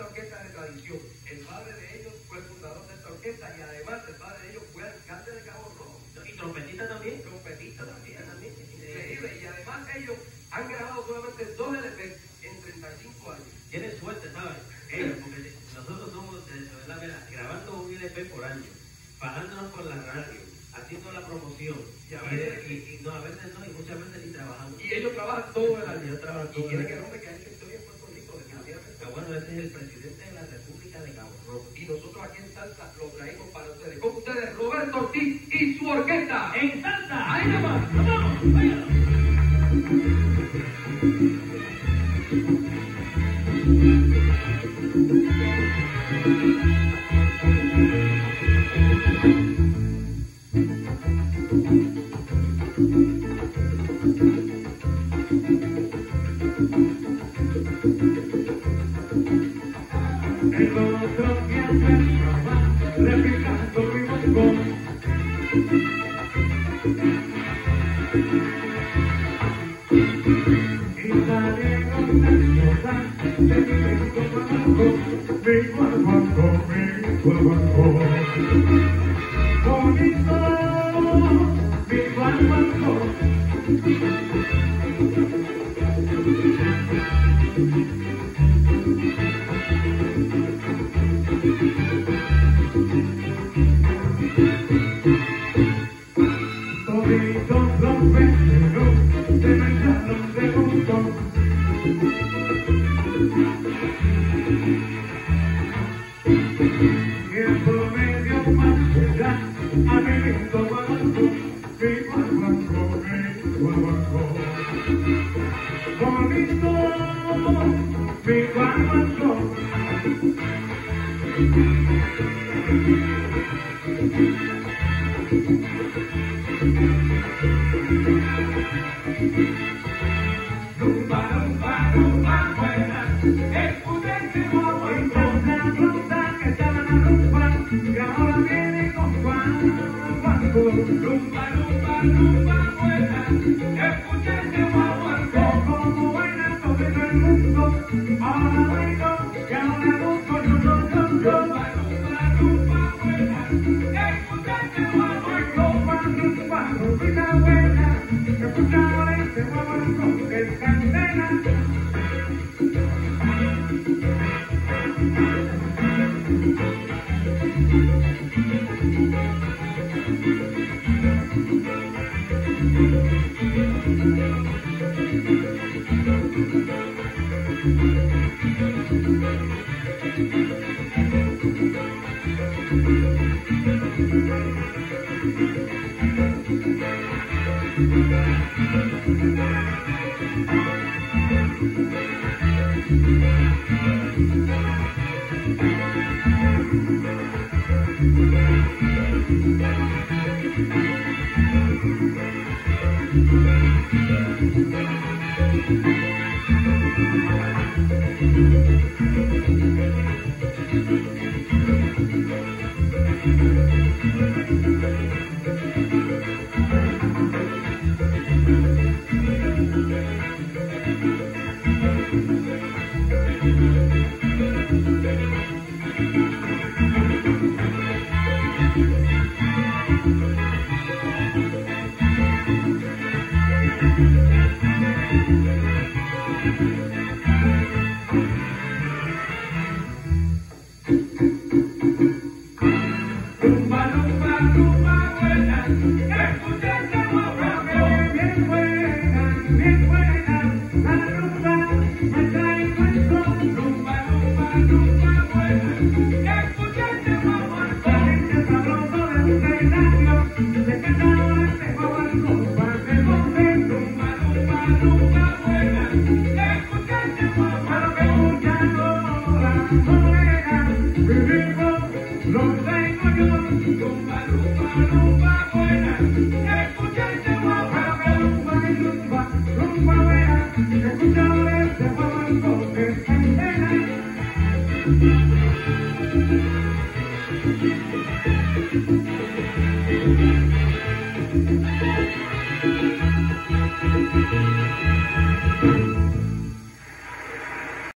orquesta de tradición. El padre de ellos fue el fundador de esta orquesta y además el padre de ellos fue alcalde de Cabo Rojo. ¿Y trompetista también? Trompetista también. Increíble. Y además ellos han grabado solamente 2 LPs en 35 años. Tienen suerte, ¿sabes? Ellos, porque nosotros somos, grabando un LP por año, pagándonos por la radio, haciendo la promoción, y a veces no, y muchas veces ni trabajamos. Y ellos trabajan todo el año. Ellos trabajan todo y el tiene año. que hombre que ha hecho historia en Puerto Rico, definitivamente. Pero bueno, ese es el presidente de la República de Cabo Rojo. Y nosotros aquí en Salsa lo traemos para ustedes. Con ustedes, Roberto Ortiz y su orquesta. ¡En Salsa! ¡Ahí nomás! ¡Nos vamos! ¡Váyalo! El otro que estaba replicando mi voz. Y salieron las cosas de mi guaguancó, mi guaguancó, mi guaguancó. Bonito, mi guaguancó. Toditos los vecinos se me echaron de montón. Y el promedio más allá a mi lindo guaguancó, mi guaguancó, mi guaguancó. Bonito, mi guaguancó. Rumba, rumba, rumba buena, escúchate guaguancó. La flauta que estaba en la rumba, que ahora viene con guaguancó. Rumba, rumba, rumba buena, escúchate guaguancó. Como buena todo el mundo, ahora vengo, que ahora busco yo. Rumba, rumba, rumba buena, escúchate guaguancó. Rumba, rumba buena, escúchate este guaguancó, que es candela. Rumba, rumba, rumba buena, escúchate guaguancó. Bien buena, la rumba me trae cuento. Rumba, rumba, rumba buena, escúchate guaguancó. Este sabroso de un calendario, se cantaba este guaguancó para que goce. Rumba, rumba, rumba buena, escúchate guaguancó. Escuchando la morena, vivimos los tengo yo. Rumba, rumba, rumba buena, escúchate guaguancó. Rumba, rumba buena, escuchando este guaguancó que es candela.